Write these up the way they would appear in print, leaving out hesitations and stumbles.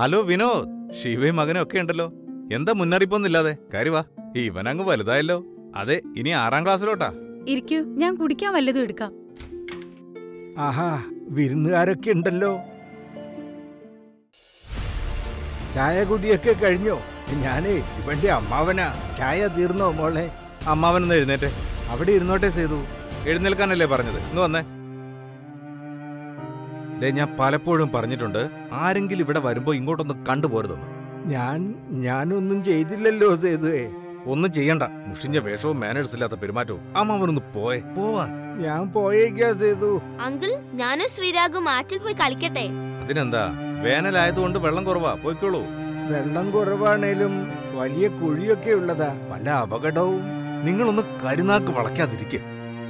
Hello Vinod, ശിവയും മകനും ഒക്കെ ഉണ്ടല്ലോ. എന്താ മുന്നറിയിപ്പൊന്നുമില്ലാതെ? കാര്യവാ, ഇവനങ്ങ് വലുതായല്ലോ. അതെ, ഇനി 6ാം ക്ലാസ്സിലോട്ടാ. ഇരിക്കൂ, ഞാൻ കുടിക്കാൻ വല്ലതും എടുക്കാം. ആഹാ, വിരുന്നുകാരൊക്കെ ഉണ്ടല്ലോ. ചായ കുടിയൊക്കെ കഴിഞ്ഞോ? ഞാനേ ഇവന്റെ അമ്മാവനാ. ചായ തീർന്നോ മോളെ? അമ്മാവനൊന്ന് എഴുന്നേറ്റെ. അവിടെ ഇരുന്നോട്ടെ സേതു. എഴുന്നേൽക്കാനല്ലേ പറഞ്ഞത്? ഇന്ന് വന്നേ. ഞാൻ പലപ്പോഴും പറഞ്ഞിട്ടുണ്ട്, ആരെങ്കിലും ഇവിടെ വരുമ്പോ ഇങ്ങോട്ടൊന്ന് കണ്ടുപോരുതെന്ന്. ഞാനൊന്നും ചെയ്തില്ലല്ലോ സേതുവേ. ഒന്നും ചെയ്യണ്ട. മുഷിഞ്ഞ വേഷവും മാനേഴ്സ് ഇല്ലാത്ത പെരുമാറ്റവും. അമ്മാവനൊന്ന് പോവാൻ. ഞാൻ പോയേക്കാ സേതു. അങ്കിൾ, ഞാനും ശ്രീരാഗും ആറ്റിൽ പോയി കളിക്കട്ടെ? അതിനെന്താ, വേനലായതുകൊണ്ട് വെള്ളം കുറവാ, പോയിക്കോളൂ. വെള്ളം കുറവാണേലും വലിയ കുഴിയൊക്കെ ഉള്ളതാ. പല അപകടവും. നിങ്ങളൊന്ന് കരുനാക്ക് വളയ്ക്കാതിരിക്കുക.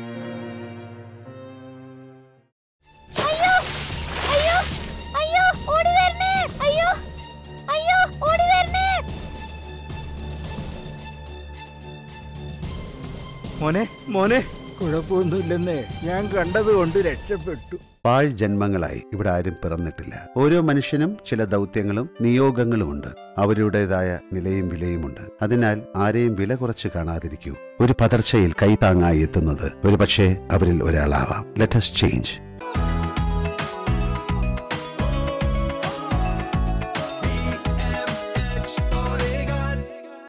മോനെ കുഴപ്പമൊന്നുമില്ലെന്നേ. ഞാൻ കണ്ടതുകൊണ്ട് രക്ഷപ്പെട്ടു. പാഴ് ജന്മങ്ങളായി ഇവിടെ ആരും പിറന്നിട്ടില്ല. ഓരോ മനുഷ്യനും ചില ദൗത്യങ്ങളും നിയോഗങ്ങളുമുണ്ട്. അവരുടേതായ നിലയും വിലയുമുണ്ട്. അതിനാൽ ആരെയും വില കുറച്ച് കാണാതിരിക്കൂ. ഒരു പതർച്ചയിൽ കൈത്താങ്ങായി എത്തുന്നത് ഒരു പക്ഷേ അവരിൽ ഒരാളാവാം. Let us change.